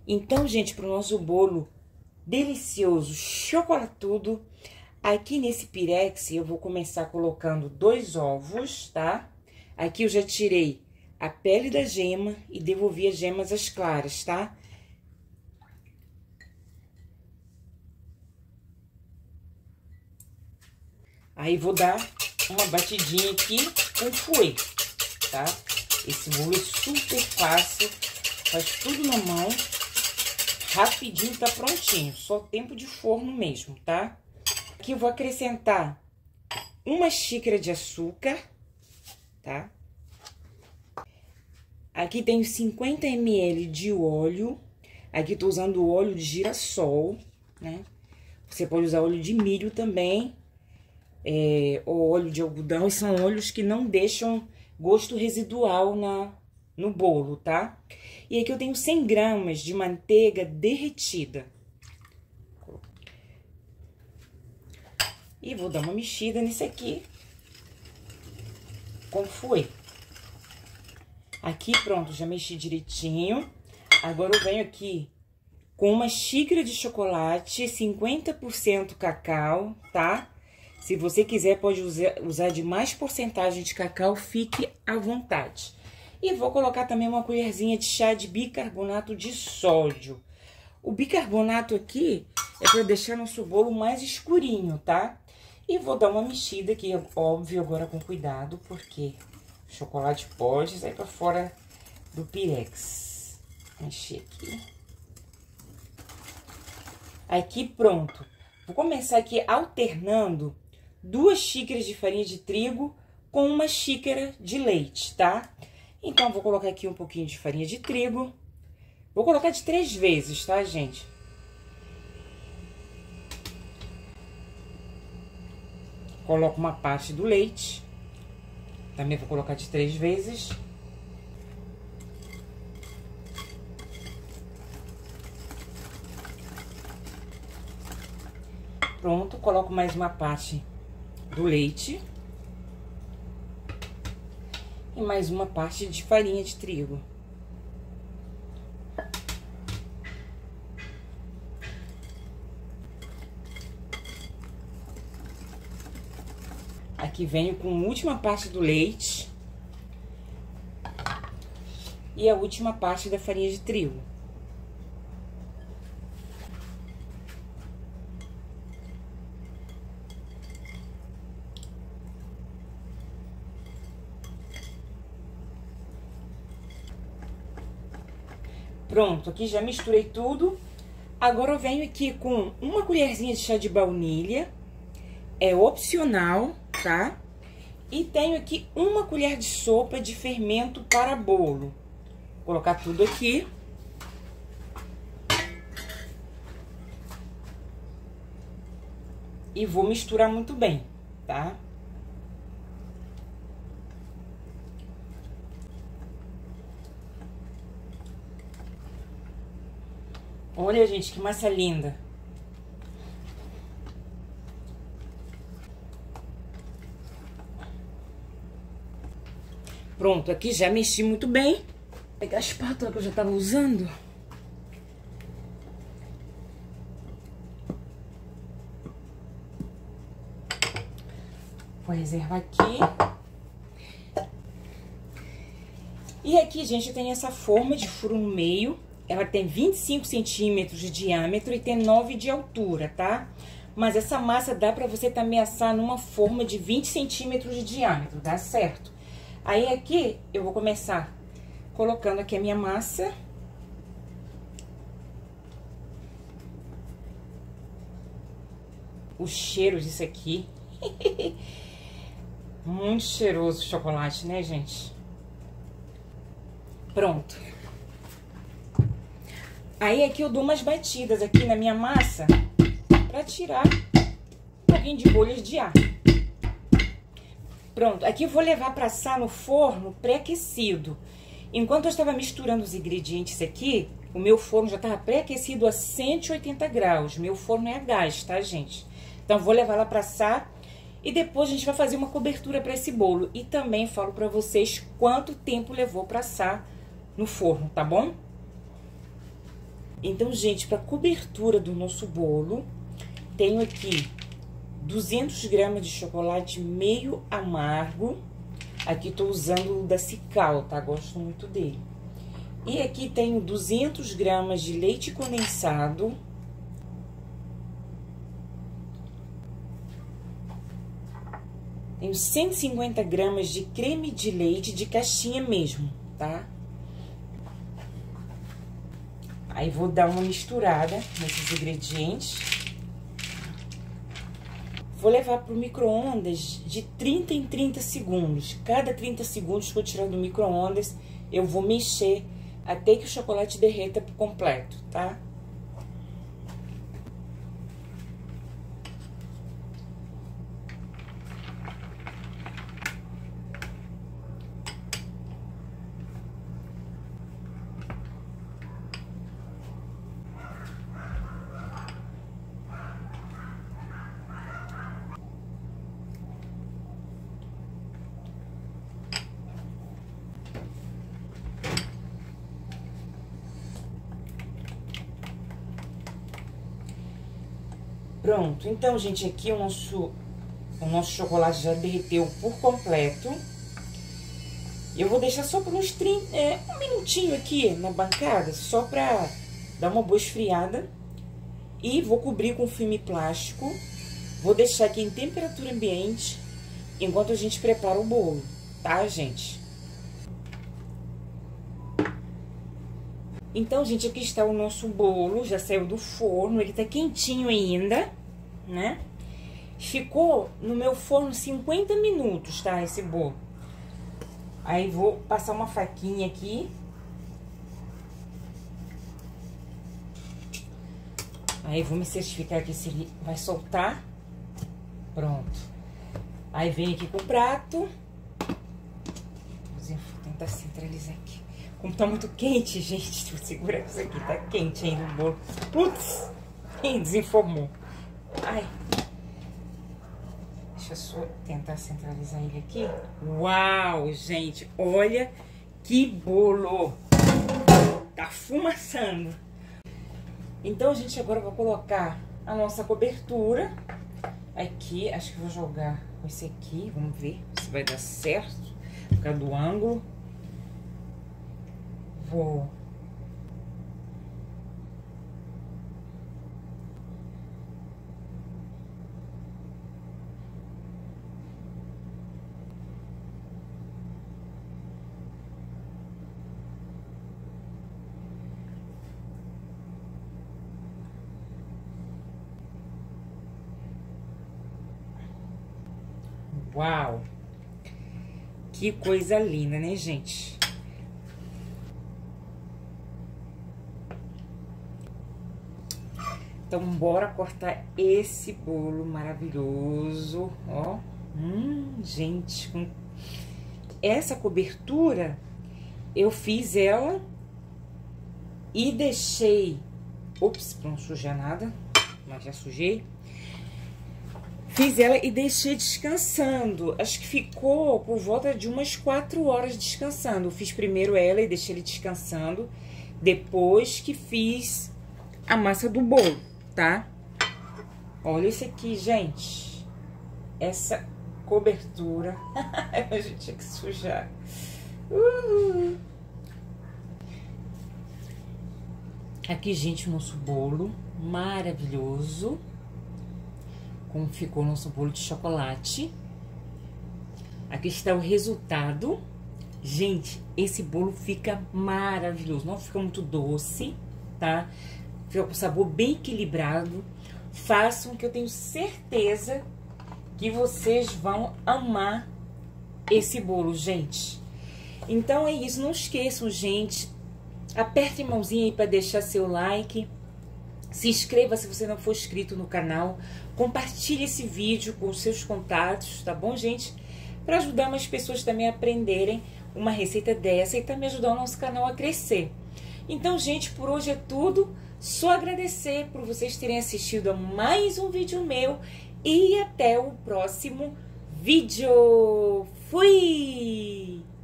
Então, gente, para o nosso bolo delicioso, chocolatudo, aqui nesse pirex eu vou começar colocando 2 ovos, tá? Aqui eu já tirei a pele da gema e devolvi as gemas às claras, tá? Aí, vou dar uma batidinha aqui com fouet, tá? Esse bolo é super fácil, faz tudo na mão, rapidinho tá prontinho, só tempo de forno mesmo, tá? Aqui eu vou acrescentar 1 xícara de açúcar, tá? Aqui tenho 50 ml de óleo, aqui tô usando óleo de girassol, né? Você pode usar óleo de milho também, ou óleo de algodão, e são óleos que não deixam gosto residual no bolo, tá? E aqui eu tenho 100 gramas de manteiga derretida. E vou dar uma mexida nisso aqui com fouet. Aqui, pronto, já mexi direitinho. Agora eu venho aqui com 1 xícara de chocolate, 50% cacau, tá? Se você quiser, pode usar de mais porcentagem de cacau, fique à vontade. E vou colocar também 1 colherzinha de chá de bicarbonato de sódio. O bicarbonato aqui é para deixar nosso bolo mais escurinho, tá? E vou dar uma mexida aqui, óbvio, agora com cuidado, porque o chocolate pode sair para fora do pirex. Mexer aqui. Aqui, pronto. Vou começar aqui alternando 2 xícaras de farinha de trigo com 1 xícara de leite, tá? Então, vou colocar aqui um pouquinho de farinha de trigo. Vou colocar de 3 vezes, tá, gente? Coloco uma parte do leite. Também vou colocar de 3 vezes. Pronto, coloco mais uma parte do leite. E mais uma parte de farinha de trigo. Aqui venho com a última parte do leite. E a última parte da farinha de trigo. Pronto, aqui já misturei tudo. Agora eu venho aqui com 1 colherzinha de chá de baunilha. É opcional, tá? E tenho aqui 1 colher de sopa de fermento para bolo. Vou colocar tudo aqui. E vou misturar muito bem, tá? Olha, gente, que massa linda. Pronto, aqui já mexi muito bem. Vou pegar a espátula que eu já tava usando. Vou reservar aqui. E aqui, gente, tem essa forma de furo no meio. Ela tem 25 centímetros de diâmetro e tem 9 de altura, tá? Mas essa massa dá pra você também assar numa forma de 20 centímetros de diâmetro, dá certo? Aí, aqui, eu vou começar colocando aqui a minha massa. O cheiro disso aqui. Muito cheiroso o chocolate, né, gente? Pronto. Aí, aqui eu dou umas batidas aqui na minha massa pra tirar um pouquinho de bolhas de ar. Pronto, aqui eu vou levar pra assar no forno pré-aquecido. Enquanto eu estava misturando os ingredientes aqui, o meu forno já estava pré-aquecido a 180 graus. Meu forno é a gás, tá, gente? Então, vou levar lá pra assar e depois a gente vai fazer uma cobertura pra esse bolo. E também falo pra vocês quanto tempo levou pra assar no forno, tá bom? Então, gente, para cobertura do nosso bolo, tenho aqui 200 gramas de chocolate meio amargo. Aqui tô usando o da Cical, tá? Gosto muito dele. E aqui tenho 200 gramas de leite condensado. Tenho 150 gramas de creme de leite de caixinha mesmo, tá? Aí, vou dar uma misturada nesses ingredientes. Vou levar pro micro-ondas de 30 em 30 segundos. Cada 30 segundos que eu tirar do micro-ondas, eu vou mexer até que o chocolate derreta por completo, tá? Pronto, então, gente, aqui o nosso chocolate já derreteu por completo. Eu vou deixar só por uns 30, um minutinho aqui na bancada, só pra dar uma boa esfriada. E vou cobrir com filme plástico. Vou deixar aqui em temperatura ambiente, enquanto a gente prepara o bolo, tá, gente? Então, gente, aqui está o nosso bolo, já saiu do forno, ele tá quentinho ainda, né? Ficou no meu forno 50 minutos, tá, esse bolo. Aí, vou passar uma faquinha aqui. Aí, vou me certificar aqui se ele vai soltar. Pronto. Aí, vem aqui com o prato. Vou tentar centralizar aqui. Como tá muito quente, gente, vou segurar isso aqui, tá quente ainda o bolo. Putz, desenformou. Ai. Deixa eu só tentar centralizar ele aqui. Uau, gente, olha que bolo. Tá fumaçando. Então, gente, agora eu vou colocar a nossa cobertura aqui. Acho que vou jogar com esse aqui, vamos ver se vai dar certo, por causa do ângulo. Vou. Uau! Que coisa linda, né, gente? Então, bora cortar esse bolo maravilhoso, ó. Gente, com essa cobertura, eu fiz ela e deixei... Ops, pra não sujar nada, mas já sujei. Fiz ela e deixei descansando. Acho que ficou por volta de umas 4 horas descansando. Eu fiz primeiro ela e deixei ele descansando, depois que fiz a massa do bolo, tá? Olha isso aqui, gente. Essa cobertura. A gente tinha que sujar. Aqui, gente, o nosso bolo maravilhoso. Como ficou o nosso bolo de chocolate. Aqui está o resultado. Gente, esse bolo fica maravilhoso. Não fica muito doce, tá? Fica com sabor bem equilibrado. Façam, que eu tenho certeza que vocês vão amar esse bolo, gente. Então é isso, não esqueçam, gente. Aperte a mãozinha aí para deixar seu like. Se inscreva se você não for inscrito no canal. Compartilhe esse vídeo com os seus contatos, tá bom, gente? Para ajudar mais pessoas também a aprenderem uma receita dessa e também ajudar o nosso canal a crescer. Então, gente, por hoje é tudo. Só agradecer por vocês terem assistido a mais um vídeo meu. E até o próximo vídeo. Fui!